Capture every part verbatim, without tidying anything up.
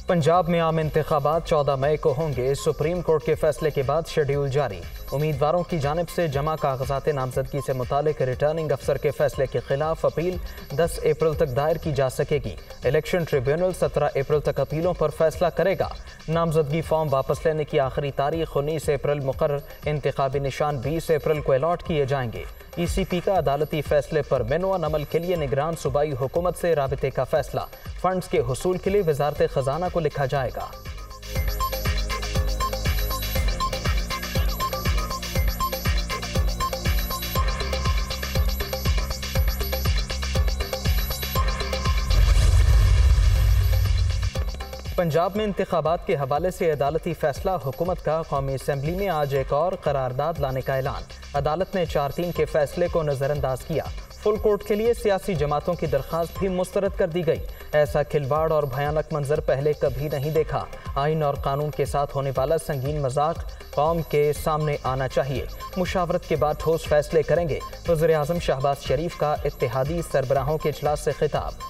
पंजाब में आम इंतखाबात चौदह मई को होंगे। सुप्रीम कोर्ट के फैसले के बाद शेड्यूल जारी। उम्मीदवारों की जानिब से जमा कागजात नामजदगी से मुतालिक रिटर्निंग अफसर के फैसले के खिलाफ अपील दस अप्रैल तक दायर की जा सकेगी। इलेक्शन ट्रिब्यूनल सत्रह अप्रैल तक अपीलों पर फैसला करेगा। नामजदगी फॉर्म वापस लेने की आखिरी तारीख उन्नीस अप्रैल मुकर्रर। इंतखाबी निशान बीस अप्रैल को अलॉट किए जाएंगे। ई सी पी का अदालती फैसले पर मिनवन अमल के लिए निगरान सूबाई हुकूमत से राबिते का फैसला। फंड्स के हुसूल के लिए वजारत खजाना को लिखा जाएगा। पंजाब में इंतखाबात के हवाले से अदालती फैसला। हुकूमत का कौमी असम्बली में आज एक और करारदाद लाने का ऐलान। अदालत ने चार तीन के फैसले को नजरअंदाज किया। फुल कोर्ट के लिए सियासी जमातों की दरख्वास्त भी मुस्तरद कर दी गई। ऐसा खिलवाड़ और भयानक मंजर पहले कभी नहीं देखा। आइन और कानून के साथ होने वाला संगीन मजाक कौम के सामने आना चाहिए। मुशावरत के बाद ठोस फैसले करेंगे। वज़ीर आज़म शहबाज शरीफ का इत्तेहादी सरबराहों के इजलास से खिताब।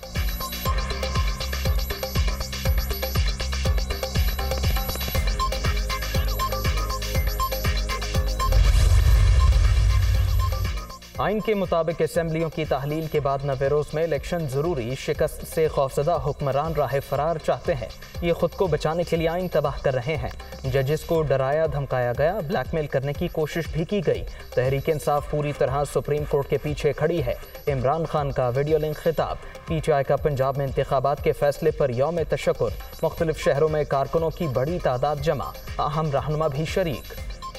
आइन के मुताबिक असम्बलियों की तहलील के बाद नवेरोज में इलेक्शन जरूरी। शिकस्त से खौफजदा हुक्मरान राह फरार चाहते हैं। ये खुद को बचाने के लिए आइन तबाह कर रहे हैं। जजेस को डराया धमकाया गया, ब्लैकमेल करने की कोशिश भी की गई। तहरीक इंसाफ पूरी तरह सुप्रीम कोर्ट के पीछे खड़ी है। इमरान खान का वीडियो लिंक खिताब। पी टी आई का पंजाब में इंतखाबात के फैसले पर यौम तशक्कुर। मुख्तलिफ शहरों में कारकुनों की बड़ी तादाद जमा, अहम रहनुमा भी शरीक।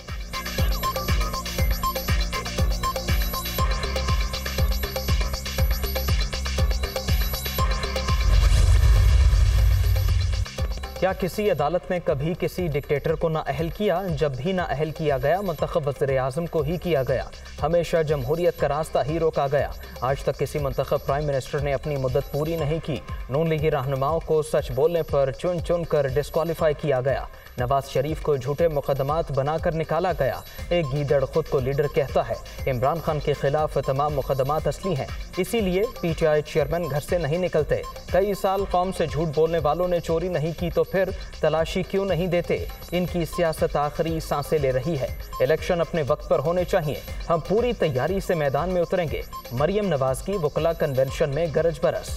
क्या किसी अदालत ने कभी किसी डिक्टेटर को ना अहल किया? जब भी ना अहल किया गया मुंतखब वज़ीर आज़म को ही किया गया। हमेशा जमहूरियत का रास्ता ही रोका गया। आज तक किसी मुंतखब प्राइम मिनिस्टर ने अपनी मुद्दत पूरी नहीं की। नून लीगी रहनुमाओं को सच बोलने पर चुन चुन कर डिस्क्वालीफाई किया गया। नवाज शरीफ को झूठे मुकदमात बनाकर निकाला गया। एक गीदड़ खुद को लीडर कहता है। इमरान खान के खिलाफ तमाम मुकदमात असली हैं, इसीलिए पी टी आई चेयरमैन घर से नहीं निकलते। कई साल कौम से झूठ बोलने वालों ने चोरी नहीं की तो फिर तलाशी क्यों नहीं देते? इनकी सियासत आखिरी सांसें ले रही है। इलेक्शन अपने वक्त पर होने चाहिए। हम पूरी तैयारी से मैदान में उतरेंगे। मरियम नवाज की वकला कन्वेंशन में गरज बरस।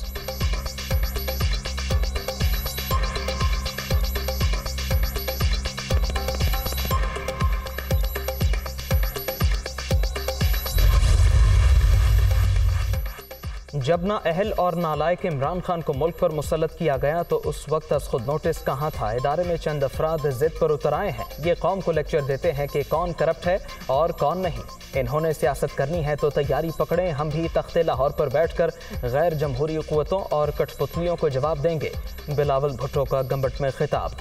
जब ना अहल और नालायक इमरान खान को मुल्क पर मुसल्लत किया गया तो उस वक्त अस खुद नोटिस कहाँ था? इदारे में चंद अफराद जिद पर उतर आए हैं। ये कौम को लेक्चर देते हैं कि कौन करप्ट है और कौन नहीं। इन्होंने सियासत करनी है तो तैयारी पकड़ें। हम भी तख्ते लाहौर पर बैठकर गैर जमहूरी कुव्वतों और कठपुतलियों को जवाब देंगे। बिलावल भुट्टो का गंबट में खिताब।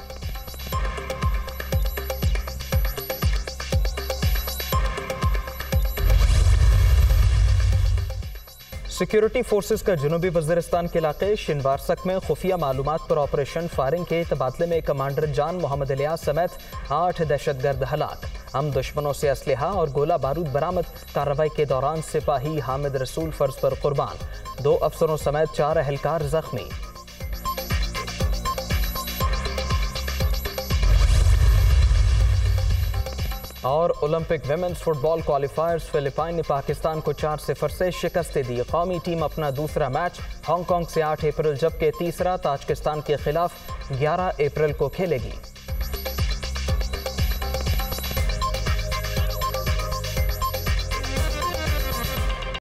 सिक्योरिटी फोर्सेस का जनूबी वज़ीरिस्तान के इलाके शिनवारसक में खुफिया मालूमात पर ऑपरेशन फायरिंग के तबादले में कमांडर जान मोहम्मद इलियास समेत आठ दहशतगर्द हलाक। हम दुश्मनों से असलहा और गोला बारूद बरामद। कार्रवाई के दौरान सिपाही हामिद रसूल फर्ज पर कुर्बान। दो अफसरों समेत चार अहलकार जख्मी। और Olympic women's football qualifiers. Philippine ने पाकिस्तान को चार सिफर से शिकस्त दी। कौमी टीम अपना दूसरा मैच हांगकांग से आठ अप्रैल जबकि तीसरा ताजिकिस्तान के खिलाफ ग्यारह अप्रैल को खेलेगी।